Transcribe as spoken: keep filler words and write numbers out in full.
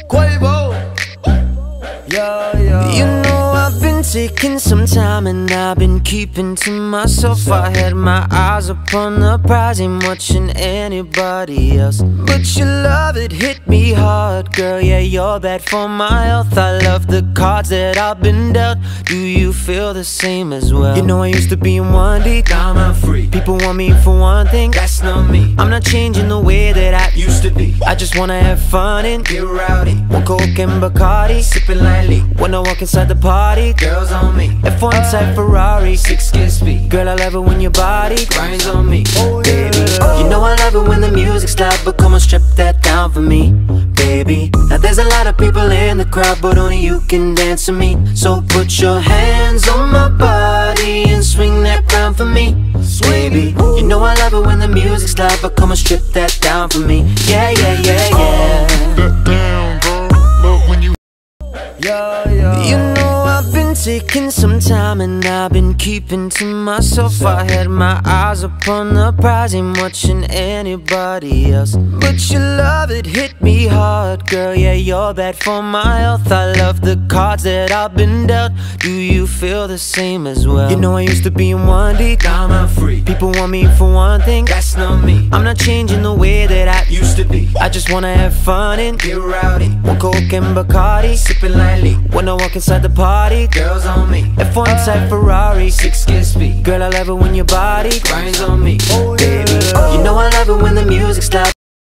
Quavo. Yeah, yeah. You know I've been taking some time and I've been keeping to myself. I had my eyes upon the prize, ain't watching anybody else. But your love, it hit me hard, girl. Yeah, you're bad for my health. I love the cards that I've been dealt. Do you feel the same as well? You know I used to be in one deep, now I'm free. People want me for one thing, that's not me. I'm not changing the way that I used to be. I just wanna have fun and get rowdy. One Coke and Bacardi, sipping lightly. When I walk inside the party, girls on me. F one type Ferrari, six gear speed. Girl, I love it when your body grinds on me, oh, baby. Oh. You know I love it when the music's loud, but come on, strip that down for me, baby. Now there's a lot of people in the crowd, but only you can dance to me. So put your hands on my body and swing that crown for me, baby. You know I love it when the music's loud, but come on, strip that down for me. Yeah, yeah, yeah, yeah. That down, girl. But when you Yeah, yeah. You know I've been taking some time and I've been keeping to myself. I had my eyes upon the prize, ain't watching anybody else. But your love, it hit me hard, girl. Yeah, you're bad for my health. I love the cards that I've been dealt. Do you feel the same as well? You know I used to be in one deep, now I'm free. People want me for one thing, that's not me. I'm not changing the way that I used to be. I just wanna have fun and get rowdy. One Coke and Bacardi, sipping lightly. When I walk inside the party, girls on me. F one type Ferrari, six gear speed. Girl, I love it when your body grinds on me, oh, baby. You know I love it when the music's loud,